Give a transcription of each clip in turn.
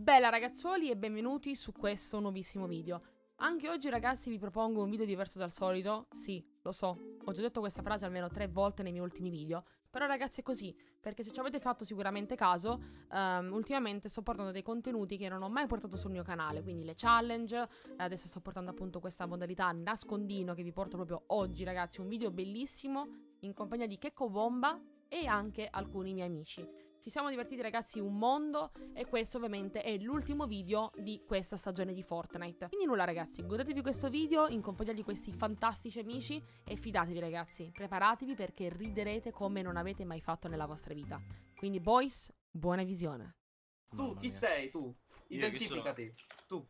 Bella ragazzuoli e benvenuti su questo nuovissimo video. Anche oggi ragazzi vi propongo un video diverso dal solito. Sì, lo so, ho già detto questa frase almeno 3 volte nei miei ultimi video. Però ragazzi è così, perché se ci avete fatto sicuramente caso, ultimamente sto portando dei contenuti che non ho mai portato sul mio canale. Quindi le challenge, adesso sto portando appunto questa modalità nascondino che vi porto proprio oggi ragazzi. Un video bellissimo in compagnia di Checco Bomba e anche alcuni miei amici. Ci siamo divertiti ragazzi un mondo e questo ovviamente è l'ultimo video di questa stagione di Fortnite. Quindi nulla ragazzi, godetevi questo video in compagnia di questi fantastici amici e fidatevi ragazzi, preparatevi perché riderete come non avete mai fatto nella vostra vita. Quindi boys, buona visione. Tu, chi sei tu? Identificati. Tu.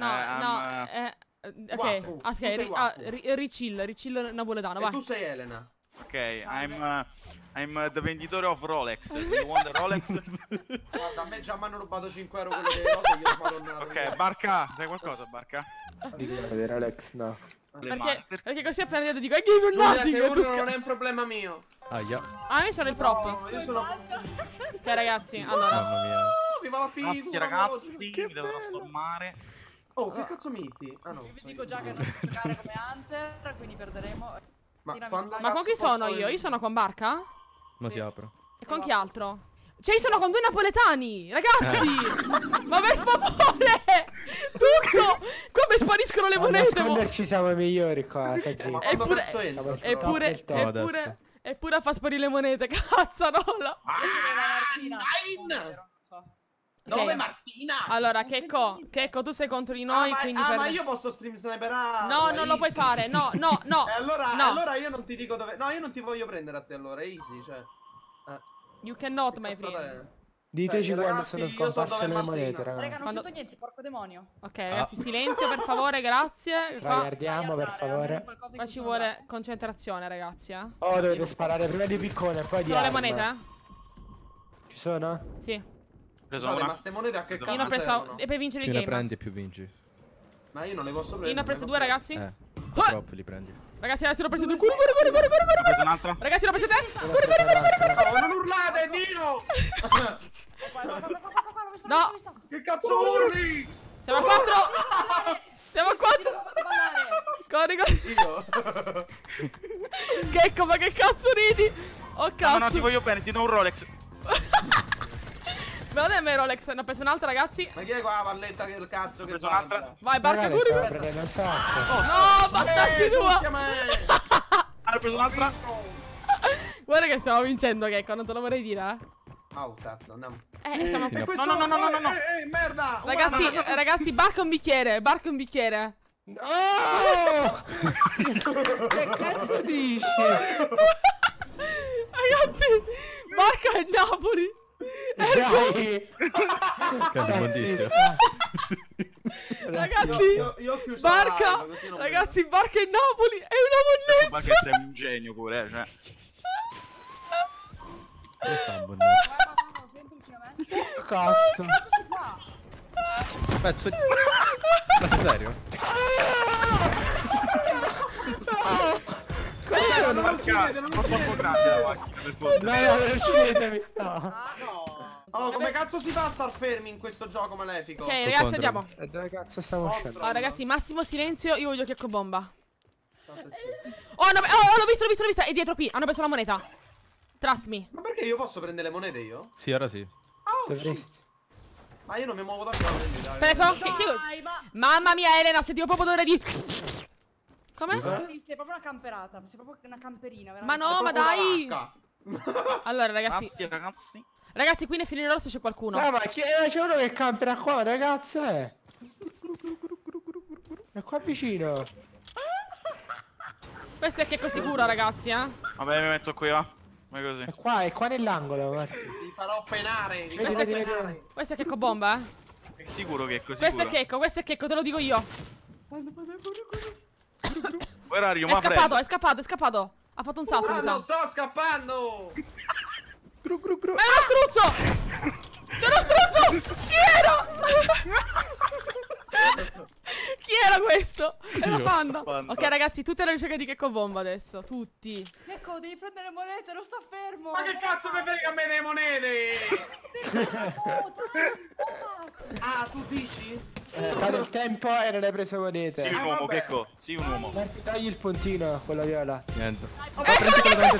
Richill napoletano, vai. E tu sei Elena. Ok, I'm the venditore of Rolex. Do you want the Rolex? Guarda, a me già mi hanno rubato 5 euro quelle delle cose, io madonna. Ok, Barca, sai qualcosa, Barca? Di Rolex, no. Perché così appena io ti dico Giulia, se urlo non è un problema mio. Ah, io sono il prop. No, io sono... Ok ragazzi, allora. Mamma mia. Viva la figura. Grazie ragazzi, mi devo trasformare. Oh, che cazzo miti? Ah no. Io vi dico già che non so giocare come Hunter, quindi perderemo. Ma con chi sono io? Io sono con Barca? Ma si apre. E con chi altro? Cioè io sono con 2 napoletani, ragazzi! Ma per favore! Tutto! Come spariscono le monete? Nasconderci siamo i migliori qua, sai zitto. Eppure a far sparire le monete, cazzarola! Dove Martina? Allora, Checco, tu sei contro di noi, quindi ma io posso stream sniperare. No, non lo puoi fare, no. Allora io non ti dico dove. No, io non ti voglio prendere a te allora, easy, cioè. You cannot, my friend. Diteci quando sono scomparse le monete, Raga, ragazzi. non sento niente, porco demonio. Ok, ragazzi, silenzio per favore, grazie. Guardiamo per favore. Qua ci vuole concentrazione, ragazzi, Oh, dovete sparare prima di piccone, poi di sono le arma. monete? Ci sono? Sì. Scusate, ma ste monete a che cazzo Io ne ho preso servono? e per vincere il Più ne game. prendi più vinci. Ma io non le posso prendere. Io ne ho prese 2 ragazzi. Troppo li prendi. Ragazzi, ne ho prese 2. Ho preso un'altra. Ragazzi, ne ho prese 3. Oh, non urlate, Dio! No. Che cazzo urli? Siamo a 4. Siamo a 4. Corri. Checco, ma che cazzo ridi? Oh cazzo. No, ti voglio bene, ti do un Rolex. Ma non è me Rolex, ne ho preso un'altra ragazzi. Ma chi è qua la palletta che il cazzo che preso un'altra. Vai, Barca, corri. Non so. No, battagli tua. Ho preso un'altra. Guarda che stiamo vincendo, Checco, non te lo vorrei dire, Oh, cazzo, andiamo. Siamo... No. Merda. Ragazzi, Barca un bicchiere, Oh! Che cazzo dici? Ragazzi, Barca è Napoli. Dai! Che immondizia. Ragazzi, io ho chiuso Barca, la live, così non ragazzi, Barca è Napoli, è una Ma monnezza. che sei un genio pure, cioè. Questa è una bonnezza. Non sento vicino a me. Cazzo! Pezzo di... Ma sei serio? Non troppo grande la macchina per forza. No, non uccidetemi! No! Oh, come cazzo si fa a star fermi in questo gioco malefico? Ok, ragazzi, andiamo. E dove cazzo stiamo uscendo? Allora, ragazzi, massimo silenzio, io voglio Checco Bomba. Oh, l'ho visto, è dietro qui, hanno preso la moneta. Trust me. Ma perché io posso prendere le monete io? Sì, ora sì. Dovresti. Ma io non mi muovo da qua, quindi dai. Preso? Dai, ma... Mamma mia, Elena, sentivo proprio odore di... Come? Sei proprio una camperata, sei proprio una camperina, Ma veramente. no, ma dai. Vacca. Allora, ragazzi. Grazie ragazzi. Ragazzi, qui nel filino rosso c'è qualcuno. Ma c'è uno che campera qua, ragazzo, È qua vicino. Questo è Checco sicuro, ragazzi, Vabbè, mi metto qui, va. Come così. È qua nell'angolo, Matti. Ti farò penare. Vedi. Questo è Checco Bomba, È sicuro che è così. Questo è Checco, te lo dico io. Where are you, È scappato. Ha fatto un salto, mi sa. Non sto scappando. Ma è uno struzzo! C'è uno struzzo! Chi era? Chi era questo? Era Panda. Ok ragazzi, tutte le ricerche di Checco Bomba adesso. Tutti. Checco, devi prendere monete, non sta fermo. Ma che cazzo mi frega a me delle monete? Ah, tu dici? Scade il tempo e non hai preso monete. Sì, un uomo, vabbè. Checco. Sì, un uomo. Marti, togli il puntino a quella viola. Niente. Ok.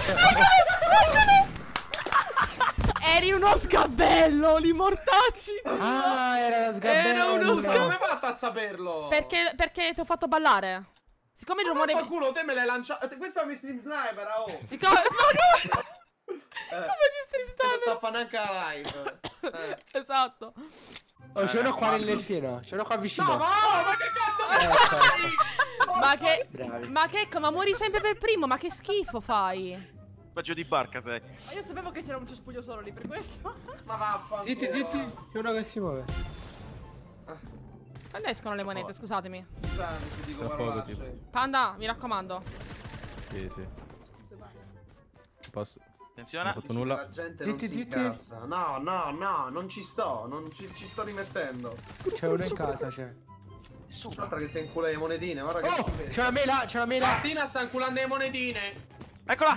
Eri uno sgabello, li mortacci. Ah, era lo sgabello. Era uno Ma come hai fatto a saperlo? Perché ti ho fatto ballare. Siccome il rumore... Ma culo, te me l'hai lanciato. Questo è un stream sniper, oh. Siccome... Come di stream Non sta sniper? a fare neanche la live. Esatto. Oh, c'è uno qua nell'elfieno. C'è uno qua vicino. No, ma che cazzo fai? Ma che... Bravi. Ma che... Ma muori sempre per primo, ma che schifo fai? Peggio di barca sei. Ma io sapevo che c'era un cespuglio solo lì per questo. Ma vaffanculo. Zitti, zitti. C'è uno che si muove. Quando escono le monete, scusatemi. Ti dico Tra poco, parolacce. Panda, mi raccomando. Sì, sì. Posso? Non ho Attenzione. fatto nulla. La gente Zitti, non si zitti. incazza. No, non ci sto. Non ci sto rimettendo. C'è uno in casa, c'è. Un'altra che sta inculando le monetine. Guarda che Oh, c'è una mela, c'è una mela. Martina sta inculando le monetine. Eccola.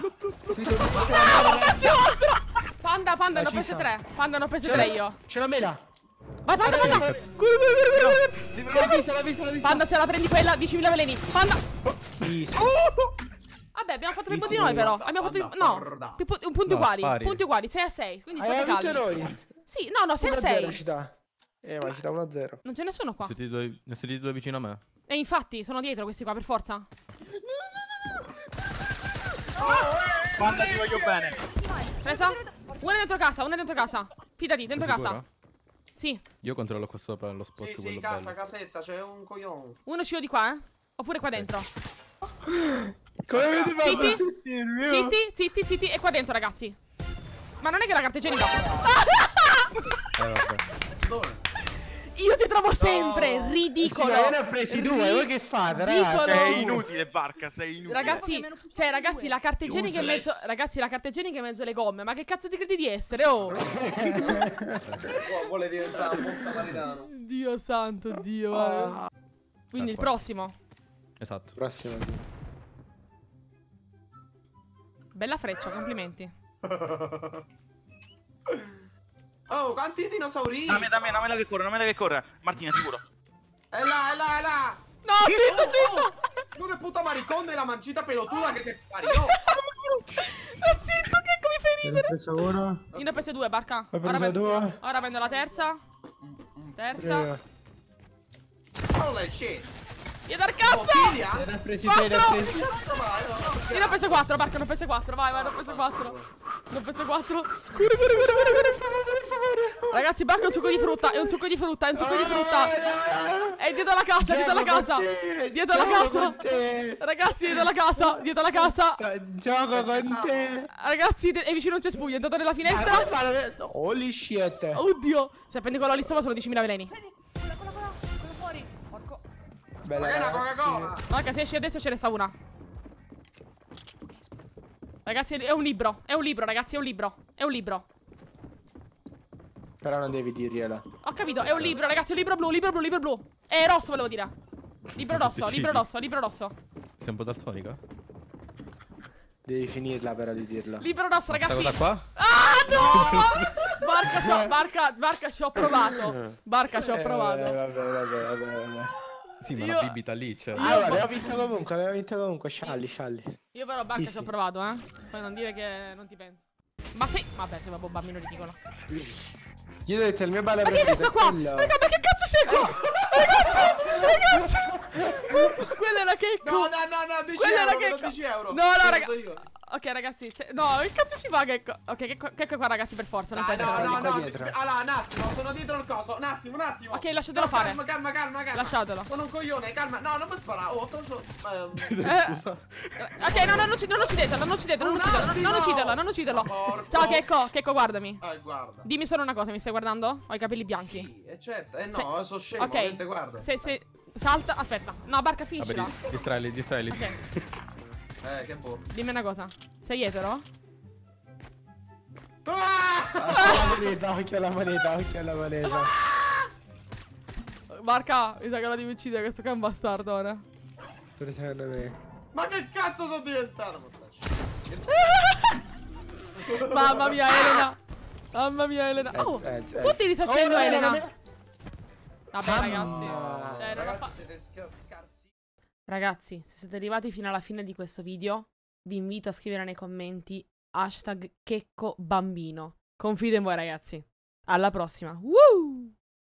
Panda, ne ho ci prese sa. 3. Panda, ne ho prese 3 io. C'è una mela. Vai, Panda, Guarda, Panda. guarda. Corri. L'ho vista, l'ho vista, l'ho vista. Panda, se la prendi quella, 10.000 veleni. Panda. Easy. Vabbè, abbiamo fatto più punti noi però. Abbiamo fatto un punti No, uguali. spari. Punti uguali, 6 a 6. Quindi Abbiamo state vinto calmi. noi. Sì, no, 6 a 1-0 6. ci dà. Ma ci dà 1-0. Non c'è nessuno qua. Ne siete due vicino a me. E infatti, sono dietro questi qua, per forza. Panda, ti voglio bene. Presa? Una dentro casa. Fidati, dentro Sei casa. sicuro? Sì. Io controllo qua sopra lo spot, Sì, sì, quello casa, bello. casetta, c'è un coglione. Uno uscivo di qua, Oppure qua dentro. Come avete fatto Zitti. a sentirmi? Zitti. E qua dentro, ragazzi. Ma non è che la carta igienica. Vabbè. Dove? Io ti trovo sempre No. ridicolo. Sì, ma io ne ho presi due, voi che fate, Ridicolo. ragazzi? Sei inutile, barca, sei inutile. Ragazzi, cioè, ragazzi, la carta igienica in mezzo. Ragazzi, la carta igienica in mezzo alle gomme. Ma che cazzo ti credi di essere? Oh! Vuole diventare un buon samaritano. Dio santo, Dio. Vale. Quindi il prossimo. Esatto. Prossimo. Bella freccia, complimenti. Oh, quanti dinosauri? Dammela che corre. Martina, sicuro. È là. No, zitto. Come puta maricone la mancita pelotuda che ti spari, no? Zitto, che mi fai Ne ho ridere. preso uno. Io ne ho prese due, barca. Ho preso due. Ora prendo la terza. Terza. Holy shit. Io dal Oh, cazzo! figlia? Ne ho presi tre, ne ho presi. Io ne ho prese 4, barca, ne ho prese 4. Vai, ne ho prese 4. Ne ho prese 4. Corri. Ragazzi, barca è un succo di frutta. È un succo di frutta. È dietro la casa, dietro la casa. Dietro la casa. Ragazzi, dietro la casa. Gioco con te. Ragazzi, è vicino un cespuglio. È entrato nella finestra. Holy shit. Oddio. Se prendi quello lì sopra sono 10.000 veleni. Quella fuori. Porco. Bella, Ma che è una ragazzi. Coca-Cola? Guarda, se esci adesso ce ne sta una. Ragazzi, è un libro. Ragazzi, è un libro. Però non devi dirglielo. Ho capito, è un libro, ragazzi, un libro blu. È rosso, volevo dire. Libro rosso. Sei un po' daltonica? Devi finirla però di dirlo. Libro rosso, Questa ragazzi. cosa qua? Ah, no! Barca, ci ho provato. Vabbè. Sì, ma Io- la bibita lì c'è. Allora, abbiamo vinto comunque. Scialli. Io però barca ci Easy. ho provato, Poi non dire che non ti penso. Ma sì, vabbè, sei un bambino ridicolo. Io ho detto il mio ballo Ma che è questo qua? quello. Raga, ma che cazzo c'è qua? Ragazzi! Quella era Checco. No, 10 Quella era euro, Checco. 10 euro. No, Lo raga. so io. Ok, ragazzi, no, che cazzo ci fa Checco? Ok, Checco qua, ragazzi, per forza, non Dai, penso. no, dietro. allora, un attimo, sono dietro il coso. Un attimo. Ok, lasciatelo fare. Calma. Lasciatelo. Sono un coglione, calma. No, non mi spara. Oh, Scusa. Ok, no, non ucciderlo. Porco. Ciao, Checco, guardami. Guarda. Dimmi solo una cosa, mi stai guardando? Ho i capelli bianchi. Sì, certo. Se- No, sono scemo, Ok. niente, guarda. Se salta, aspetta. No, barca, finiscila. Vabbè, distraili. Ok, Che boh. dimmi una cosa. Sei etero? Occhio alla moneta. Barca, mi sa che la devi uccidere, questo qua è un bastardo ora. Pure secondo me. Ma che cazzo sono diventato? Mamma mia, Elena. Oh, tutti risarcendo Elena. Vabbè, ragazzi. Non ho Ragazzi, siete scarsi. Ragazzi, se siete arrivati fino alla fine di questo video, vi invito a scrivere nei commenti #CheccoBambino. Confido in voi, ragazzi. Alla prossima. Woo!